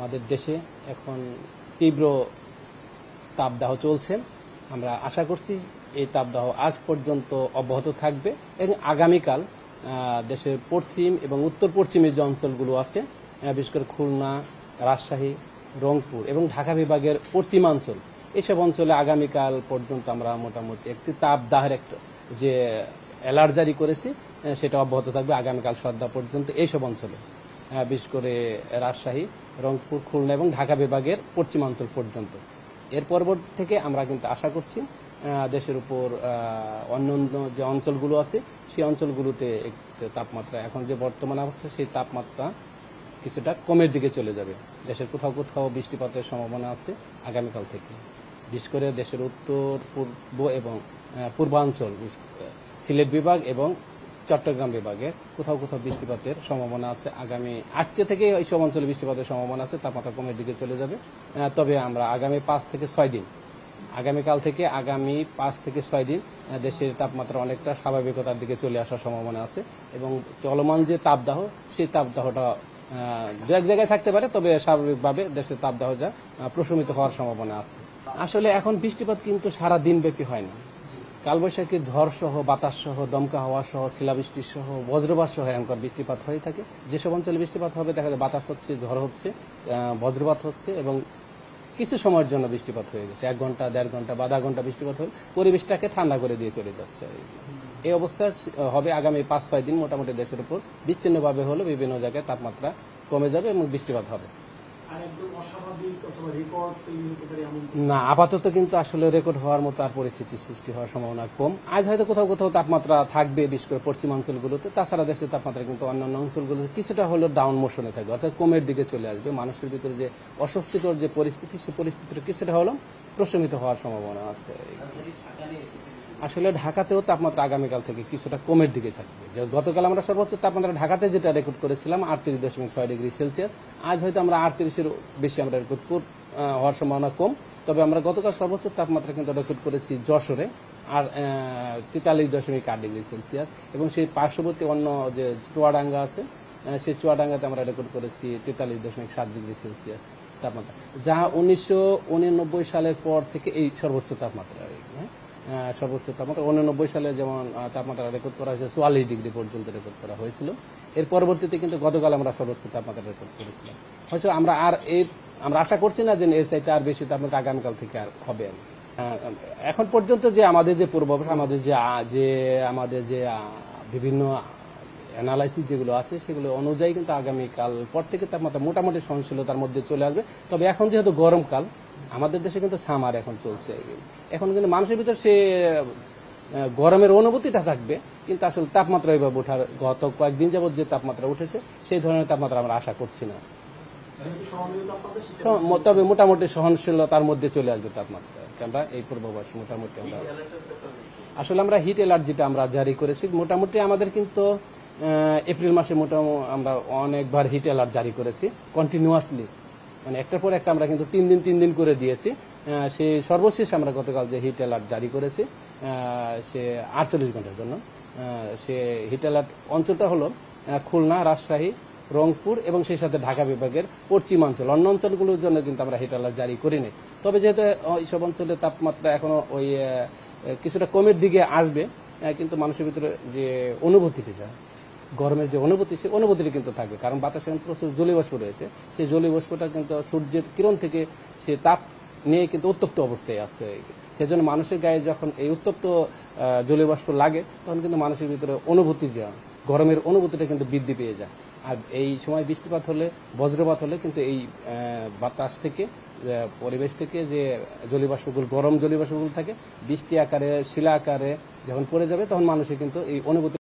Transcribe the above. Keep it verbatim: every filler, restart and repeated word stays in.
আমাদের দেশে এখন তীব্র তাপদাহ চলছে। আমরা আশা করছি এই তাপদাহ আজ পর্যন্ত অব্যাহত থাকবে এবং আগামীকাল দেশের পশ্চিম এবং উত্তর পশ্চিমের যে অঞ্চলগুলো আছে, বিশেষ করে খুলনা, রাজশাহী, রংপুর এবং ঢাকা বিভাগের পশ্চিমাঞ্চল, এসব অঞ্চলে আগামীকাল পর্যন্ত আমরা মোটামুটি একটি তাপদাহের একটা যে অ্যালার্ট জারি করেছি সেটা অব্যাহত থাকবে আগামীকাল সন্ধ্যা পর্যন্ত এইসব অঞ্চলে, বিশেষ করে রাজশাহী, রংপুর, খুলনা এবং ঢাকা বিভাগের পশ্চিমাঞ্চল পর্যন্ত। এর পরবর্তী থেকে আমরা কিন্তু আশা করছি দেশের উপর অন্যান্য যে অঞ্চলগুলো আছে সেই অঞ্চলগুলোতে তাপমাত্রা এখন যে বর্তমান অবস্থা সেই তাপমাত্রা কিছুটা কমের দিকে চলে যাবে। দেশের কোথাও কোথাও বৃষ্টিপাতের সম্ভাবনা আছে আগামীকাল থেকে, বিশেষ করে দেশের উত্তর পূর্ব এবং পূর্বাঞ্চল, সিলেট বিভাগ এবং চট্টগ্রাম বিভাগে কোথাও কোথাও বৃষ্টিপাতের সম্ভাবনা আছে। আগামী আজকে থেকে এইসব অঞ্চলে বৃষ্টিপাতের সম্ভাবনা আছে, তাপমাত্রা কমের দিকে চলে যাবে। তবে আমরা আগামী পাঁচ থেকে ছয় দিন আগামীকাল থেকে আগামী পাঁচ থেকে ছয় দিন দেশের তাপমাত্রা অনেকটা স্বাভাবিকতার দিকে চলে আসার সম্ভাবনা আছে এবং চলমান যে তাপদাহ সেই তাপদাহটা দু এক জায়গায় থাকতে পারে, তবে স্বাভাবিকভাবে দেশের তাপদাহটা প্রশমিত হওয়ার সম্ভাবনা আছে। আসলে এখন বৃষ্টিপাত কিন্তু সারা দিন ব্যাপী হয় না। কালবৈশাখীর ঝড় সহ, বাতাস সহ, দমকা হাওয়া সহ, শিলাবৃষ্টি সহ, বজ্রপাত সহ এখনকার বৃষ্টিপাত হয়ে থাকে। যেসব অঞ্চলে বৃষ্টিপাত হবে দেখা যায় বাতাস হচ্ছে, ঝড় হচ্ছে, বজ্রপাত হচ্ছে এবং কিছু সময়ের জন্য বৃষ্টিপাত হয়ে গেছে, এক ঘন্টা দেড় ঘন্টা বা আধা ঘন্টা বৃষ্টিপাত হয়ে পরিবেশটাকে ঠান্ডা করে দিয়ে চলে যাচ্ছে। এই অবস্থা হবে আগামী পাঁচ ছয় দিন। মোটামুটি দেশের উপর বিচ্ছিন্নভাবে হলে বিভিন্ন জায়গায় তাপমাত্রা কমে যাবে এবং বৃষ্টিপাত হবে। না, আপাতত কিন্তু আসলে রেকর্ড হওয়ার মতো আর পরিস্থিতি সৃষ্টি হওয়ার সম্ভাবনা কম। আজ হয়তো কোথাও কোথাও তাপমাত্রা থাকবে, বিশেষ করে পশ্চিমাঞ্চলগুলোতে। তাছাড়া দেশের তাপমাত্রা কিন্তু অন্যান্য অঞ্চলগুলোতে কিছুটা হলেও ডাউন মোশনে থাকবে, অর্থাৎ কমের দিকে চলে আসবে। মানুষের ভিতরে যে অস্বস্তিকর যে পরিস্থিতি, সেই পরিস্থিতিটা কিছুটা হলেও প্রশমিত হওয়ার সম্ভাবনা আছে। আসলে ঢাকাতেও তাপমাত্রা আগামীকাল থেকে কিছুটা কমের দিকে থাকবে। গতকাল আমরা সর্বোচ্চ তাপমাত্রা ঢাকাতে যেটা রেকর্ড করেছিলাম আটত্রিশ দশমিক ছয় ডিগ্রি সেলসিয়াস, আজ হয়তো আমরা আটত্রিশের বেশি আমরা রেকর্ড হওয়ার সম্ভাবনা কম। তবে আমরা গতকাল সর্বোচ্চ তাপমাত্রা কিন্তু রেকর্ড করেছি যশোরে আর তেতাল্লিশ দশমিক আট ডিগ্রি সেলসিয়াস এবং সেই পার্শ্ববর্তী অন্য যে চুয়াডাঙ্গা আছে সেই চুয়াডাঙ্গাতে আমরা রেকর্ড করেছি তেতাল্লিশ দশমিক সাত ডিগ্রি সেলসিয়াস তাপমাত্রা, যা উনিশশো উননব্বই সালের পর থেকে এই সর্বোচ্চ তাপমাত্রা। সর্বোচ্চ তাপমাত্রা উননব্বই সালে যেমন তাপমাত্রা রেকর্ড করা হয়েছে চুয়াল্লিশ ডিগ্রি পর্যন্ত রেকর্ড করা হয়েছিল। এর পরবর্তীতে কিন্তু গতকাল আমরা সর্বোচ্চ তাপমাত্রা রেকর্ড করেছিলাম। হয়তো আমরা আর এর আমরা আশা করছি না যে এর চাইতে আর বেশি তাপমাত্রা আগামীকাল থেকে আর হবে। এখন পর্যন্ত যে আমাদের যে পূর্বাভাস, আমাদের যে যে আমাদের যে বিভিন্ন অ্যানালাইসিস যেগুলো আছে সেগুলো অনুযায়ী কিন্তু আগামীকাল পর থেকে তাপমাত্রা মোটামুটি সহনশীলতার মধ্যে চলে আসবে। তবে এখন যেহেতু গরমকাল, আমাদের দেশে কিন্তু সামার এখন চলছে, এখন কিন্তু মানুষের ভিতর সে গরমের অনুভূতিটা থাকবে, কিন্তু আসলে তাপমাত্রা এইভাবে ওঠার গত কয়েকদিন যাবৎ যে তাপমাত্রা উঠেছে সেই ধরনের তাপমাত্রা আমরা আশা করছি না। তবে মোটামুটি সহনশীলতার মধ্যে চলে আসবে তাপমাত্রা, আমরা এই পূর্বাভাস মোটামুটি আমরা আসলে আমরা হিট অ্যালার্ট যেটা আমরা জারি করেছি, মোটামুটি আমাদের কিন্তু এপ্রিল মাসে মোটামুটি আমরা অনেকবার হিট অ্যালার্ট জারি করেছি কন্টিনিউয়াসলি, মানে একটার পর একটা আমরা কিন্তু তিন দিন তিন দিন করে দিয়েছি। সে সর্বশেষ আমরা গতকাল যে হিট অ্যালার্ট জারি করেছি সে আটচল্লিশ ঘন্টার জন্য। সে হিট অ্যালার্ট অঞ্চলটা হলো খুলনা, রাজশাহী, রংপুর এবং সেই সাথে ঢাকা বিভাগের পশ্চিমাঞ্চল। অন্য অঞ্চলগুলোর জন্য কিন্তু আমরা হিট অ্যালার্ট জারি করিনি। তবে যেহেতু এইসব অঞ্চলে তাপমাত্রা এখনো ওই কিছুটা কমের দিকে আসবে, কিন্তু মানুষের ভিতরে যে অনুভূতিটা, গরমের যে অনুভূতি, সেই অনুভূতিটা কিন্তু থাকবে, কারণ বাতাসে প্রচুর জলীয়বাষ্প রয়েছে। সেই জলীয়বাষ্পটা কিন্তু সূর্যের কিরণ থেকে সে তাপ নিয়ে কিন্তু উত্তপ্ত অবস্থায় আছে। সেজন্য মানুষের গায়ে যখন এই উত্তপ্ত জলীয়বাষ্প লাগে তখন কিন্তু মানুষের ভিতরে অনুভূতি, যে গরমের অনুভূতিটা কিন্তু বৃদ্ধি পেয়ে যায়। আর এই সময় বৃষ্টিপাত হলে, বজ্রপাত হলে কিন্তু এই বাতাস থেকে, পরিবেশ থেকে যে জলীয়বাষ্পগুলো, গরম জলীয়বাষ্পগুলো থাকে, বৃষ্টি আকারে, শিলা আকারে যখন পড়ে যাবে তখন মানুষের কিন্তু এই অনুভূতি